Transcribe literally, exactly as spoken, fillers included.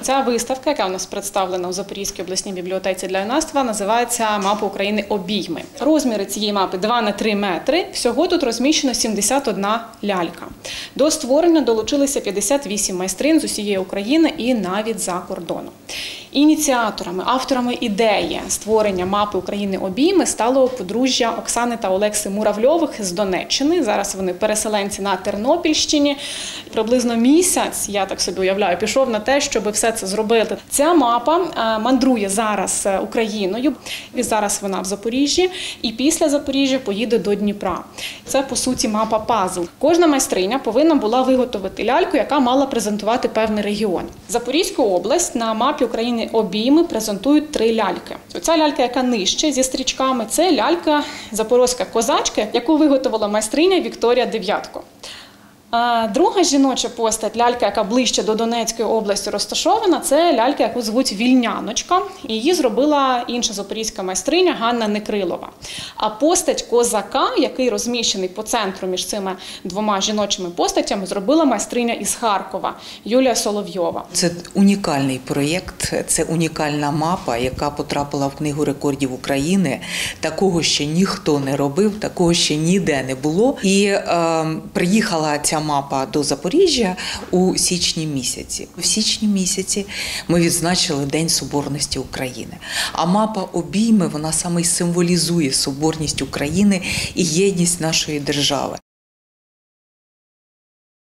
Ця виставка, яка у нас представлена у Запорізькій обласній бібліотеці для юнацтва, називається «Мапа України. Обійми». Розміри цієї мапи два на три метри. Всього тут розміщено сімдесят одна лялька. До створення долучилися п'ятдесят вісім майстринь з усієї України і навіть за кордону. Ініціаторами, авторами ідеї створення мапи України «Обійми» стало подружжя Оксани та Олекси Муравльових з Донеччини. Зараз вони переселенці на Тернопільщині. Приблизно місяць, я так собі уявляю, пішов на те, щоб все це зробити. Ця мапа мандрує зараз Україною. І зараз вона в Запоріжжі, і після Запоріжжя поїде до Дніпра. Це, по суті, мапа-пазл. Кожна майстриня повинна була виготовити ляльку, яка мала презентувати певний регіон. Запорізьку область на мапі України «Обійми» презентують три ляльки. Оця лялька, яка нижче, зі стрічками, це лялька запорозька козачка, яку виготовила майстриня Вікторія Дев'ятко. Друга жіноча постать, лялька, яка ближче до Донецької області розташована, це лялька, яку звуть Вільняночка. Її зробила інша запорізька майстриня Ганна Некрилова. А постать козака, який розміщений по центру між цими двома жіночими постатями, зробила майстриня із Харкова Юлія Соловйова. Це унікальний проєкт, це унікальна мапа, яка потрапила в Книгу рекордів України. Такого ще ніхто не робив, такого ще ніде не було. І е, приїхала ця мапа до Запоріжжя у січні місяці. В січні місяці ми відзначили День Соборності України. А мапа «Обійми», вона саме й символізує соборність України і єдність нашої держави.